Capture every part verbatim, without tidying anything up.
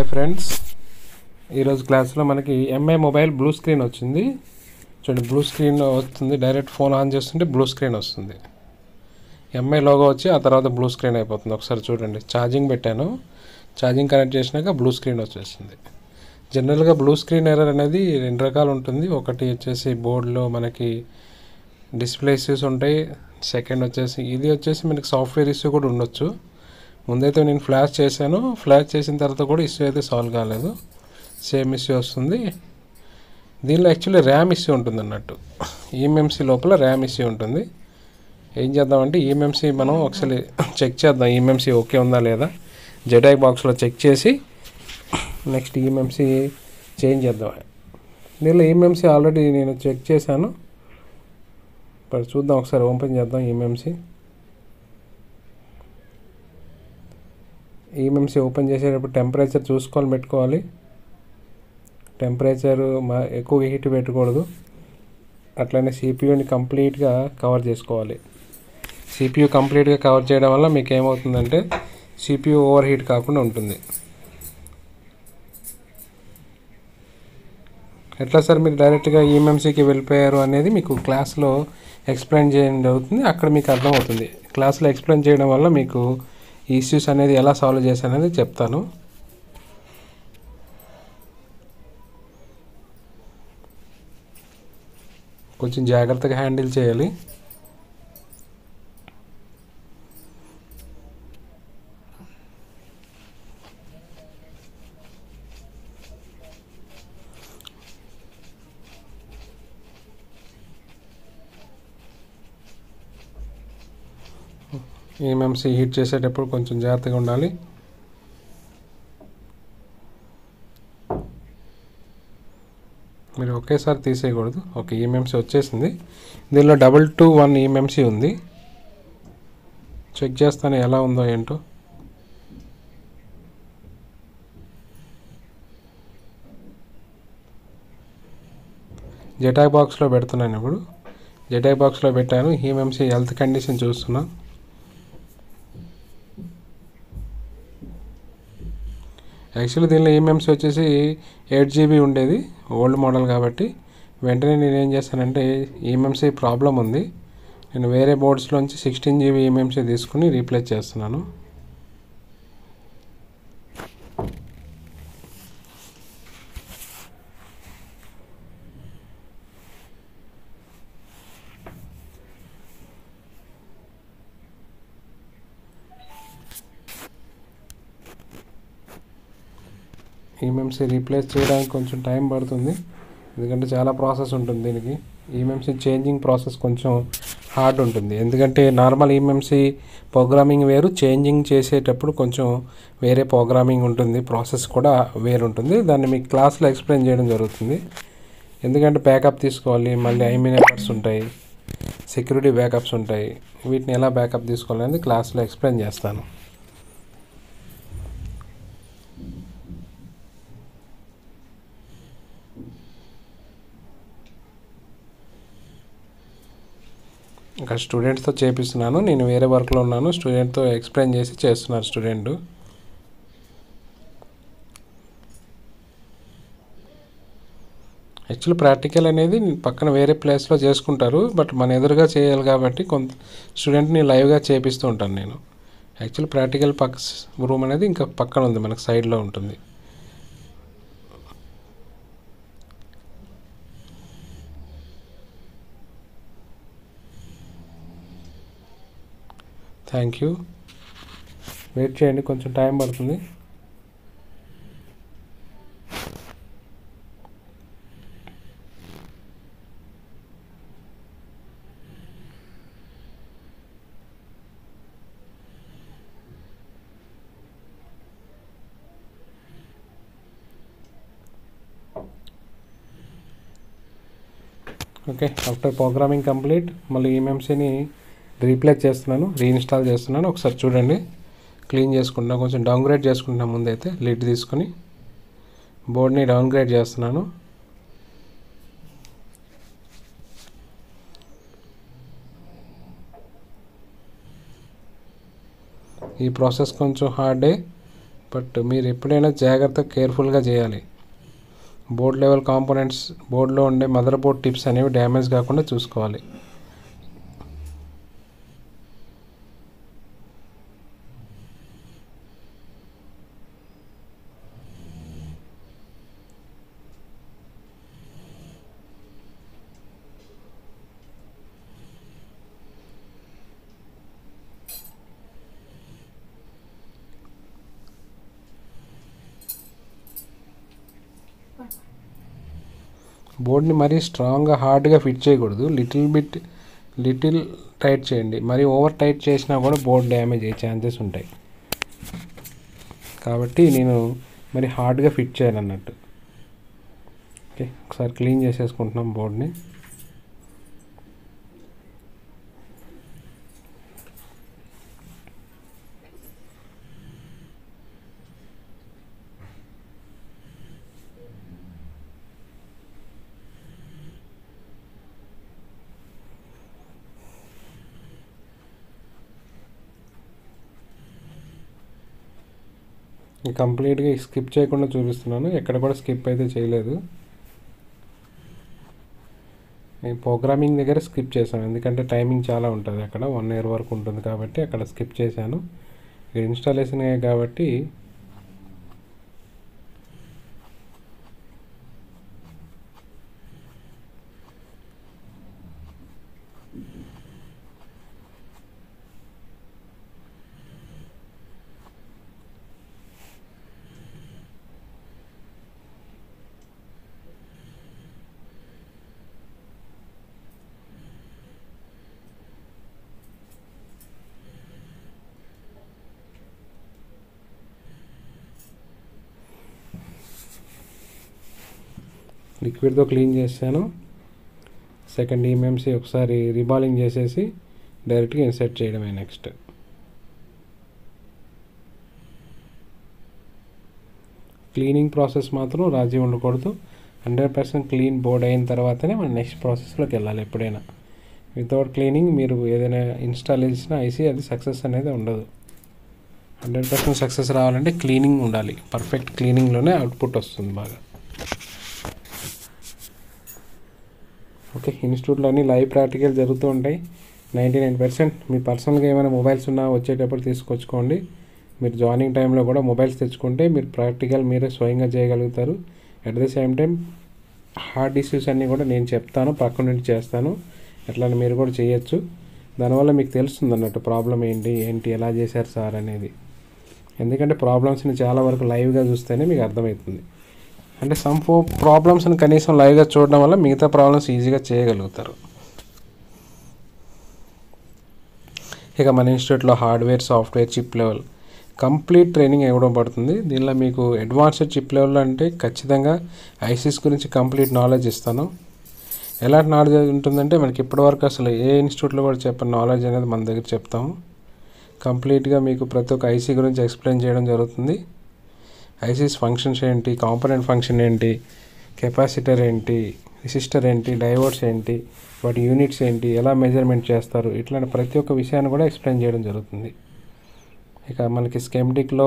Hi friends, ఈరోజు క్లాస్లో మనకి ఎంఐ మొబైల్ బ్లూ స్క్రీన్ వచ్చింది. చూడండి, బ్లూ స్క్రీన్ వస్తుంది. డైరెక్ట్ ఫోన్ ఆన్ చేస్తుంటే బ్లూ స్క్రీన్ వస్తుంది. ఎంఐ లోగో వచ్చి ఆ తర్వాత బ్లూ స్క్రీన్ అయిపోతుంది. ఒకసారి చూడండి, ఛార్జింగ్ పెట్టాను, ఛార్జింగ్ కనెక్ట్ చేసినాక బ్లూ స్క్రీన్ వచ్చేస్తుంది. జనరల్గా బ్లూ స్క్రీన్ ఎర్రర్ అనేది రెండు రకాలు ఉంటుంది. ఒకటి వచ్చేసి బోర్డులో మనకి డిస్ప్లే ఇష్యూస్ ఉంటాయి. సెకండ్ వచ్చేసి ఇది వచ్చేసి మనకి సాఫ్ట్వేర్ ఇష్యూ కూడా ఉండొచ్చు. ముందైతే నేను ఫ్లాష్ చేశాను, ఫ్లాష్ చేసిన తర్వాత కూడా ఇష్యూ అయితే సాల్వ్ కాలేదు, సేమ్ ఇష్యూ వస్తుంది. దీనిలో యాక్చువల్లీ ర్యామ్ ఇష్యూ ఉంటుంది అన్నట్టు. ఈఎంఎంసీ లోపల ర్యామ్ ఇష్యూ ఉంటుంది. ఏం చేద్దామంటే ఈఎంఎంసీ మనం ఒకసారి చెక్ చేద్దాం, ఈఎంఎంసీ ఓకే ఉందా లేదా. జెడాక్ బాక్స్లో చెక్ చేసి నెక్స్ట్ ఈఎంఎంసీ చేంజ్ చేద్దాం. దీనిలో ఈఎంఎంసీ ఆల్రెడీ నేను చెక్ చేశాను. ఇప్పుడు చూద్దాం, ఒకసారి ఓపెన్ చేద్దాం ఈఎంఎంసీ. ఈఎంఎంసీ ఓపెన్ చేసేటప్పుడు టెంపరేచర్ చూసుకొని పెట్టుకోవాలి. టెంపరేచర్ మా ఎక్కువ హీట్ పెట్టకూడదు. అట్లనే సిపియూని కంప్లీట్గా కవర్ చేసుకోవాలి. సిపియూ కంప్లీట్గా కవర్ చేయడం వల్ల మీకు ఏమవుతుందంటే సిపియూ ఓవర్ హీట్ కాకుండా ఉంటుంది. ఎట్లా సార్ మీరు డైరెక్ట్గా ఈఎంఎంసీకి వెళ్ళిపోయారు అనేది మీకు క్లాస్లో ఎక్స్ప్లెయిన్ చేయడం జరుగుతుంది. అక్కడ మీకు అర్థమవుతుంది. క్లాస్లో ఎక్స్ప్లెయిన్ చేయడం వల్ల మీకు ఈ ఇష్యూస్ అనేది ఎలా సాల్వ్ చేశాననేది చెప్తాను. కొంచెం జాగ్రత్తగా హ్యాండిల్ చేయాలి. ఈఎంఎంసీ హీట్ చేసేటప్పుడు కొంచెం జాగ్రత్తగా ఉండాలి. మీరు ఒకేసారి తీసేయకూడదు. ఓకే, ఈఎంఎంసీ వచ్చేసింది. దీనిలో డబల్ టూ వన్ ఈఎంఎంసీ ఉంది. చెక్ చేస్తాను ఎలా ఉందో ఏంటో. జెటాక్ బాక్స్లో పెడుతున్నాను. ఇప్పుడు జెటాక్ బాక్స్లో పెట్టాను. ఈఎంఎంసీ హెల్త్ కండిషన్ చూస్తున్నా. యాక్చువల్లీ దీనిలో ఈఎంఎంసీ వచ్చేసి ఎయిట్ జీబీ ఉండేది, ఓల్డ్ మోడల్ కాబట్టి. వెంటనే నేను ఏం చేస్తానంటే ఈఎంఎంసీ ప్రాబ్లం ఉంది, నేను వేరే బోర్డ్స్లోంచి సిక్స్టీన్ జీబీ ఈఎంఎంసీ తీసుకుని రీప్లేస్ చేస్తున్నాను. ఈఎంఎంసీ రీప్లేస్ చేయడానికి కొంచెం టైం పడుతుంది, ఎందుకంటే చాలా ప్రాసెస్ ఉంటుంది దీనికి. ఈఎంఎంసీ చేంజింగ్ ప్రాసెస్ కొంచెం హార్డ్ ఉంటుంది, ఎందుకంటే నార్మల్ ఈఎంఎంసీ ప్రోగ్రామింగ్ వేరు, చేంజింగ్ చేసేటప్పుడు కొంచెం వేరే ప్రోగ్రామింగ్ ఉంటుంది, ప్రాసెస్ కూడా వేరు ఉంటుంది. దాన్ని మీకు క్లాస్లో ఎక్స్ప్లెయిన్ చేయడం జరుగుతుంది. ఎందుకంటే బ్యాకప్ తీసుకోవాలి, మళ్ళీ ఐమీ నెంబర్స్ ఉంటాయి, సెక్యూరిటీ బ్యాకప్స్ ఉంటాయి. వీటిని ఎలా బ్యాకప్ తీసుకోవాలనేది క్లాస్లో ఎక్స్ప్లెయిన్ చేస్తాను. ఇంకా స్టూడెంట్స్తో చేపిస్తున్నాను, నేను వేరే వర్క్లో ఉన్నాను. స్టూడెంట్తో ఎక్స్ప్లెయిన్ చేసి చేస్తున్నారు స్టూడెంట్. యాక్చువల్లీ ప్రాక్టికల్ అనేది పక్కన వేరే ప్లేస్లో చేసుకుంటారు, బట్ మన ఎదురుగా చేయాలి కాబట్టి కొంత స్టూడెంట్ని లైవ్గా చేపిస్తూ ఉంటాను నేను. యాక్చువల్లీ ప్రాక్టికల్ పక్క రూమ్ అనేది ఇంకా పక్కన ఉంది, మనకు సైడ్లో ఉంటుంది. థ్యాంక్ యూ, వెయిట్ చేయండి, కొంచెం టైం పడుతుంది. ఓకే, ఆఫ్టర్ ప్రోగ్రామింగ్ కంప్లీట్ మళ్ళీ ఈఎంఎంసీని రీప్లేస్ చేస్తున్నాను, రీఇన్స్టాల్ చేస్తున్నాను. ఒకసారి చూడండి, క్లీన్ చేసుకుంటున్నా, కొంచెం డౌన్గ్రేడ్ చేసుకుంటున్నా. ముందైతే లిడ్ తీసుకొని బోర్డ్ని డౌన్గ్రేడ్ చేస్తున్నాను. ఈ ప్రాసెస్ కొంచెం హార్డే, బట్ మీరు ఎప్పుడైనా జాగ్రత్తగా కేర్ఫుల్గా చేయాలి. బోర్డ్ లెవెల్ కాంపోనెంట్స్, బోర్డులో ఉండే మదర్ బోర్డ్ టిప్స్ అనేవి డ్యామేజ్ కాకుండా చూసుకోవాలి. బోర్డ్ని మరీ స్ట్రాంగ్గా హార్డ్గా ఫిట్ చేయకూడదు. లిటిల్ బిట్ లిటిల్ టైట్ చేయండి. మరీ ఓవర్ టైట్ చేసినా కూడా బోర్డ్ డ్యామేజ్ అయ్యే ఛాన్సెస్ ఉంటాయి. కాబట్టి నేను మరి హార్డ్గా ఫిట్ చేయాలన్నట్టు. ఓకే, ఒకసారి క్లీన్ చేసేసుకుంటున్నాం బోర్డ్ని. కంప్లీట్గా స్కిప్ చేయకుండా చూపిస్తున్నాను, ఎక్కడ కూడా స్కిప్ అయితే చేయలేదు. నేను ప్రోగ్రామింగ్ దగ్గర స్కిప్ చేశాను, ఎందుకంటే టైమింగ్ చాలా ఉంటుంది అక్కడ, వన్ ఇయర్ వరకు ఉంటుంది కాబట్టి అక్కడ స్కిప్ చేశాను. ఇక్కడ ఇన్స్టాలేషన్ కాబట్టి లిక్విడ్తో క్లీన్ చేశాను. సెకండ్ ఈఎంసీ ఒకసారి రిబాలింగ్ చేసేసి డైరెక్ట్గా ఇన్సర్ట్ చేయడమే నెక్స్ట్. క్లీనింగ్ ప్రాసెస్ మాత్రం రాజీ ఉండకూడదు. హండ్రెడ్ పర్సెంట్ క్లీన్ బోర్డ్ అయిన తర్వాతనే మనం నెక్స్ట్ ప్రాసెస్లోకి వెళ్ళాలి. ఎప్పుడైనా వితౌట్ క్లీనింగ్ మీరు ఏదైనా ఇన్స్టాల్ చేసినా ఐసీ అది సక్సెస్ అనేది ఉండదు. హండ్రెడ్ పర్సెంట్ సక్సెస్ రావాలంటే క్లీనింగ్ ఉండాలి. పర్ఫెక్ట్ క్లీనింగ్లోనే అవుట్పుట్ వస్తుంది బాగా. ఓకే, ఇన్స్టిట్యూట్లో అన్ని లైవ్ ప్రాక్టికల్ జరుగుతూ ఉంటాయి. నైంటీ నైన్ పర్సెంట్ మీ పర్సనల్గా ఏమైనా మొబైల్స్ ఉన్నా వచ్చేటప్పుడు తీసుకొచ్చుకోండి. మీరు జాయినింగ్ టైంలో కూడా మొబైల్స్ తెచ్చుకుంటే మీరు ప్రాక్టికల్ మీరే స్వయంగా చేయగలుగుతారు. At the same time hard issues అన్నీ కూడా నేను చెప్తాను, పక్క నుండి చేస్తాను. ఎట్లా మీరు కూడా చేయొచ్చు. దానివల్ల మీకు తెలుస్తుంది అన్నట్టు ప్రాబ్లం ఏంటి ఏంటి ఎలా చేశారు సార్ అనేది. ఎందుకంటే ప్రాబ్లమ్స్ని చాలా వరకు లైవ్గా చూస్తేనే మీకు అర్థమవుతుంది. అంటే సమ్ ఫో ప్రాబ్లమ్స్ని కనీసం లైవ్గా చూడడం వల్ల మిగతా ప్రాబ్లమ్స్ ఈజీగా చేయగలుగుతారు. ఇక మన ఇన్స్టిట్యూట్లో hardware, software, chip level complete training ఇవ్వడం పడుతుంది. దీనిలో మీకు అడ్వాన్స్డ్ చిప్ లెవెల్ అంటే ఖచ్చితంగా ఐసీస్ గురించి కంప్లీట్ నాలెడ్జ్ ఇస్తాను. ఎలాంటి నాలెడ్జ్ ఉంటుందంటే మనకి ఇప్పటివరకు అసలు ఏ ఇన్స్టిట్యూట్లో కూడా చెప్పిన నాలెడ్జ్ అనేది మన దగ్గర చెప్తాము. కంప్లీట్గా మీకు ప్రతి ఒక్క ఐసీ గురించి ఎక్స్ప్లెయిన్ చేయడం జరుగుతుంది. ఐసీస్ ఫంక్షన్స్ ఏంటి, కాంపోనెంట్ ఫంక్షన్ ఏంటి, కెపాసిటర్ ఏంటి, రెసిస్టర్ ఏంటి, డయోడ్స్ ఏంటి, వాటి యూనిట్స్ ఏంటి, ఎలా మెజర్మెంట్ చేస్తారు, ఇట్లాంటి ప్రతి ఒక్క విషయాన్ని కూడా ఎక్స్ప్లెయిన్ చేయడం జరుగుతుంది. ఇక మనకి స్కెమ్టిక్లో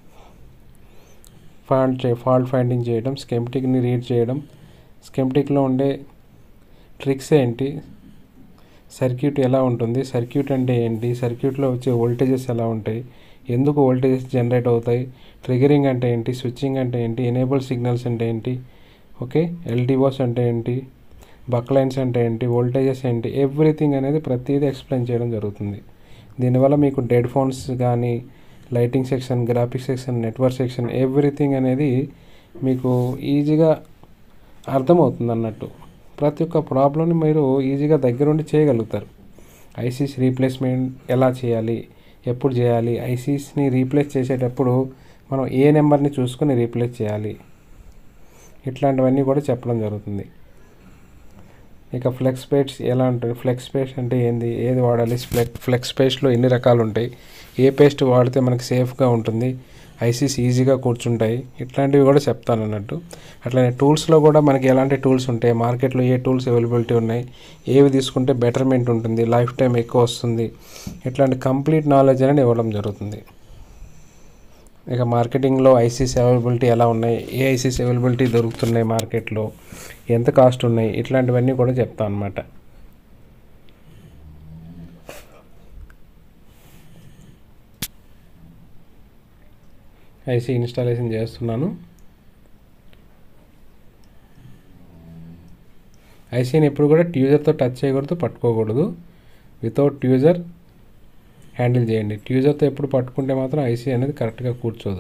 ఫాల్ట్ చే ఫాల్ట్ ఫైండింగ్ చేయడం, స్కెమ్టిక్ని రీడ్ చేయడం, స్కెమ్టిక్లో ఉండే ట్రిక్స్ ఏంటి, సర్క్యూట్ ఎలా ఉంటుంది, సర్క్యూట్ అంటే ఏంటి, సర్క్యూట్లో వచ్చే వోల్టేజెస్ ఎలా ఉంటాయి, ఎందుకు వోల్టేజెస్ జనరేట్ అవుతాయి, ట్రిగరింగ్ అంటే ఏంటి, స్విచ్చింగ్ అంటే ఏంటి, ఎనేబుల్ సిగ్నల్స్ అంటే ఏంటి, ఓకే, ఎల్డిఓస్ అంటే ఏంటి, బక్ లైన్స్ అంటే ఏంటి, వోల్టేజెస్ ఏంటి, ఎవ్రీథింగ్ అనేది ప్రతిదీ ఎక్స్ప్లెయిన్ చేయడం జరుగుతుంది. దీనివల్ల మీకు డెడ్ ఫోన్స్ కానీ, lighting section, graphics section, network section, everything అనేది మీకు ఈజీగా అర్థమవుతుంది అన్నట్టు. ప్రతి ఒక్క ప్రాబ్లమ్ని మీరు ఈజీగా దగ్గరుండి చేయగలుగుతారు. ఐసీస్ రీప్లేస్మెంట్ ఎలా చేయాలి, ఎప్పుడు చేయాలి, ఐసీస్ని రీప్లేస్ చేసేటప్పుడు మనం ఏ నెంబర్ని చూసుకొని రీప్లేస్ చేయాలి, ఇట్లాంటివన్నీ కూడా చెప్పడం జరుగుతుంది. ఇక ఫ్లెక్స్ పేస్ట్ ఎలా ఉంటుంది, ఫ్లెక్స్ పేస్ట్ అంటే ఏంది, ఏది వాడాలి, ఫ్లెక్ ఫ్లెక్స్ పేస్ట్లో ఎన్ని రకాలు ఉంటాయి, ఏ పేస్ట్ వాడితే మనకి సేఫ్గా ఉంటుంది, ఐసీస్ ఈజీగా కూర్చుంటాయి, ఇట్లాంటివి కూడా చెప్తాను అన్నట్టు. అట్లనే టూల్స్లో కూడా మనకి ఎలాంటి టూల్స్ ఉంటాయి, మార్కెట్లో ఏ టూల్స్ అవైలబిలిటీ ఉన్నాయి, ఏవి తీసుకుంటే బెటర్మెంట్ ఉంటుంది, లైఫ్ టైం ఎక్కువ వస్తుంది, ఇట్లాంటి కంప్లీట్ నాలెడ్జ్ అనేది ఇవ్వడం జరుగుతుంది. ఇక మార్కెటింగ్లో ఐసీస్ అవైలబిలిటీ ఎలా ఉన్నాయి, ఏ ఐసీస్ అవైలబిలిటీ దొరుకుతున్నాయి మార్కెట్లో, ఎంత కాస్ట్ ఉన్నాయి, ఇట్లాంటివన్నీ కూడా చెప్తాను అనమాట. ఐసీ ఇన్స్టాలేషన్ చేస్తున్నాను. ఐసీని ఎప్పుడు కూడా ట్యూజర్తో టచ్ చేయకూడదు, పట్టుకోకూడదు. వితౌట్ ట్యూజర్ హ్యాండిల్ చేయండి. ట్యూజర్తో ఎప్పుడు పట్టుకుంటే మాత్రం ఐసీ అనేది కరెక్ట్గా కూర్చోదు.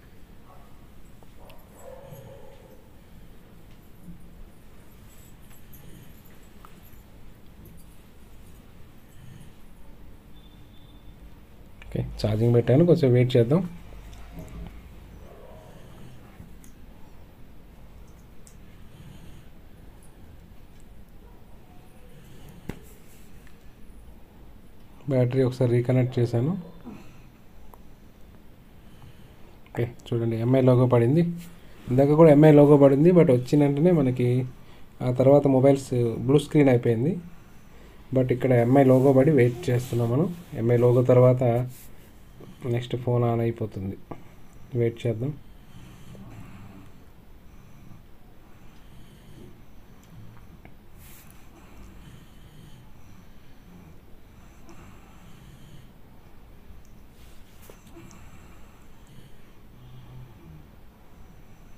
ఓకే, ఛార్జింగ్ పెట్టాను, కొంచెం వెయిట్ చేద్దాం. బ్యాటరీ ఒకసారి రీకనెక్ట్ చేశాను. ఓకే, చూడండి ఎంఐ లోగో పడింది. ఇందాక కూడా ఎంఐ లోగో పడింది, బట్ వచ్చిన వెంటనే మనకి ఆ తర్వాత మొబైల్స్ బ్లూ స్క్రీన్ అయిపోయింది. బట్ ఇక్కడ ఎంఐ లోగో పడి వెయిట్ చేస్తున్నాం మనం. ఎంఐ లోగో తర్వాత నెక్స్ట్ ఫోన్ ఆన్ అయిపోతుంది. వెయిట్ చేద్దాం.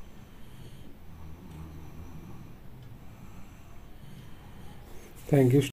Thank you.